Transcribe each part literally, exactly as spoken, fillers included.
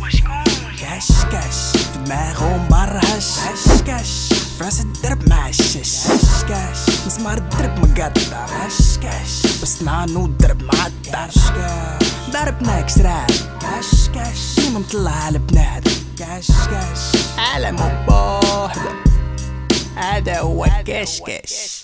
كاش كاش في دماغه مرهش كاش كاش في راس الدرب معشش كاش كاش مسمار الدرب مقدر كاش كاش بس نانو الدرب معدر كاش كاش ضربنا كسراب كاش كاش ديما مطلع على بنادم كاش كاش عالم بوحدة هذا هو كاش كاش.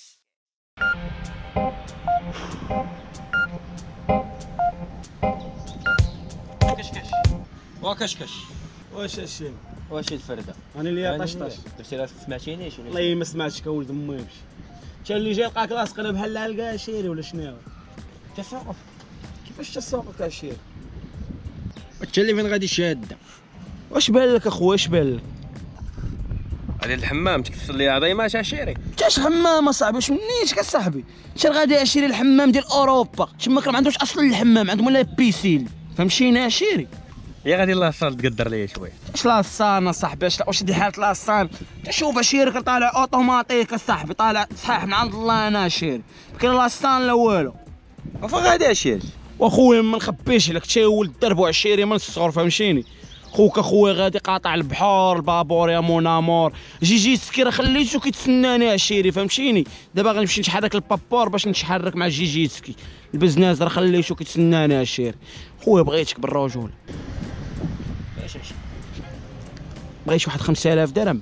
كشكش وكشكش واش هادشي واش الفرده انا اللي طشطش درتي راسك سمعتينيش ولا والله ما سمعتش كولد امي يمشي انت اللي جاي لقاك راسك انا بحال العلقه شيري ولا شنو تسوق كيفاش تسوقك اشير انت اللي فين غادي شاده واش بان لك اخويا اش بان لك غادي الحمام تكتب لي عظيمه شاشيري كاش حمام اصاحبي واش منيش كصاحبي انت غادي اشيري الحمام ديال اوروبا تما ما عندوش اصلا الحمام عندهم ولا بيسيل فهمتيني اشيري يا غادي الله صار تقدر ليا شويه اش لاصان اصاحبي اش واش دي حاله لاصان شوف اشيري طالع اوتوماتيك اصاحبي طالع صحيح من عند الله انا اشيري كاين لاصان لا والو وفا غادي اشيري واخويا ما نخبيش لك تا ولد الدرب وعشيري من الصغر فهمتيني خوك اخويا غادي قاطع البحور البابور يا مونامور جي جي سكي راه خليتو كيتسناني عشيري فهمتيني دابا غنمشي نتحرك البابور باش نتحرك مع جي جي سكي البزناز راه خليتو كيتسناني عشيري خويا بغيتك بالرجوله اش اش بغيت واحد خمسة آلاف درهم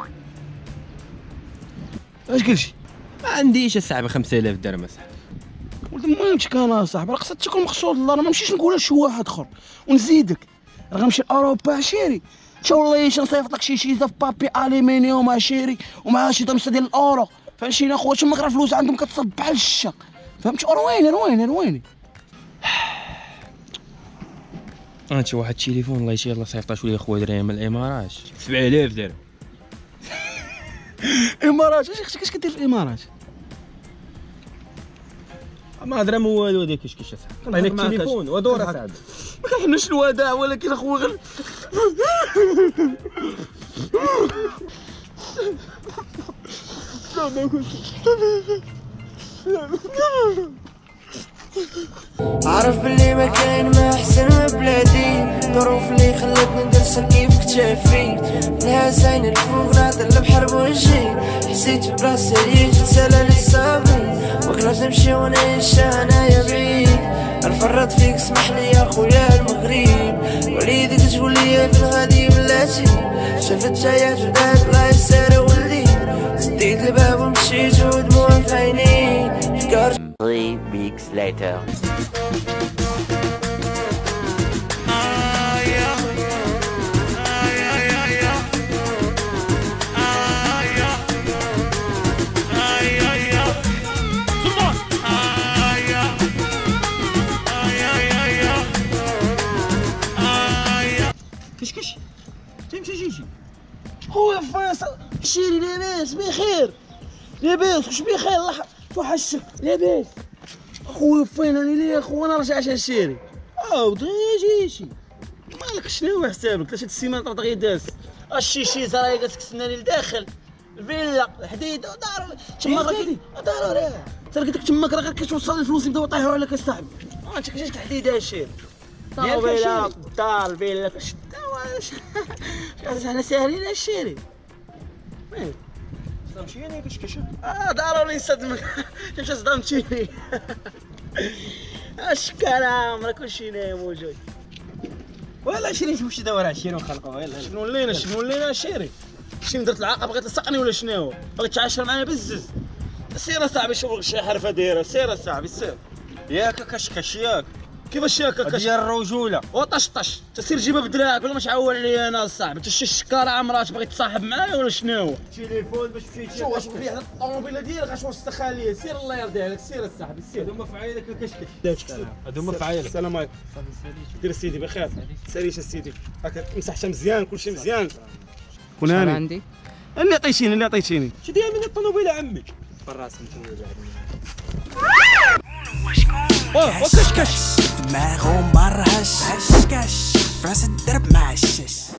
اش قلتي ما عنديش اصاحبي خمسة آلاف درهم اصاحبي ولد مهمتك انا صاحبي راه خصك تكون مقصود الله راه ما نمشيش نقولها لشي واحد اخر ونزيدك راه غنمشي لاوروبا عشيري ان والله نصيفط لك شي شيزه في بابي الومنيوم عشيري ومعها شي طمسه ديال الاورو فهمتيني اخويا تما راه الفلوس عندهم كتصب بحال الشا فهمتي رويني رويني رويني انت واحد التليفون الله يشي الله صيفطاشو لي خويا درهم من الامارات سبعة آلاف درهم امارات اش اختي اش كدير في الامارات ما درهم والو هذاك اش كيش اصاحبي عطيني التليفون ودور اصاحبي ما كنحنش الوداع ولكن اخويا غير عارف بلي ما كاين ما احسن من بلادي ظروف اللي خلتني ندرسها كيف كتافي منها زين الفوق نعدل البحر بوجهي حسيت براسي جيت تسالى للصابي مكناش نمشي ونعيش انايا بعيد نفرط فيك اسمح لي يا خويا المغرب وليدك تقول لي في الغادي بلاتي شفت جايات وداك لا يسار ولدي سديت الباب ومشيت ودموع في عيني فكرت Three weeks later. كشكش تمشي جيجي خويا فيصل شيري لاباس بخير لاباس واش بخير الله توحشك لاباس اخويا فين راني ليه اخويا انا راجع عشان شيري عاود جيجي مالك شنو حسابك ثلاثة السيمانات راه غير داز الشيشي راهي كتكسناني لداخل الفيلا الحديد دار تما راه دار راه ترى قلت لك تماك راه غير كتوصل الفلوس يبداو يطيحوا عليك اصاحبي انت كيفاش الحديد هادشي الفيلا الدار الفيلا فاش واش انا ساهلين الشيري وين صدمتيني كشكش اه ضروري نصدمك كيفاش صدمتيني اش كلام راه كلشي نايم موجود ولا شيري نشوف شي دور عشيري ونخلقوا يلاه شنو لينا شنو لينا شيري شنو درت العاقه بغيت تلصقني ولا شنو بغيت تعاشر معايا بزز سير اصاحبي شوف شي حرفه دايره سير اصاحبي سير ياك كشكش ياك كيفاش ياك كاش ديال الرجوله وطشطش تسير جيبها بدراعك ولا ما تعول لي انا صاحبي انت شي الشكاره عمرات بغيت تصاحب معايا ولا شنو التليفون باش مشيتي شوف واش فيه الطوموبيله ديالك اش وسخها ليا سير الله يرضي عليك سير اصاحبي سير هذوما في عينك الكشكش داك هذوما في عينك السلام عليكم دير سيدي بخير سيريش السيدي هاكا مسحتها مزيان كلشي مزيان كون هاني عندي اللي عطيتيني اللي عطيتيني شو داير من الطوموبيله عمي بالراس انت كاش كاش في دماغه مرهش كاش كاش في راس الدرب معشش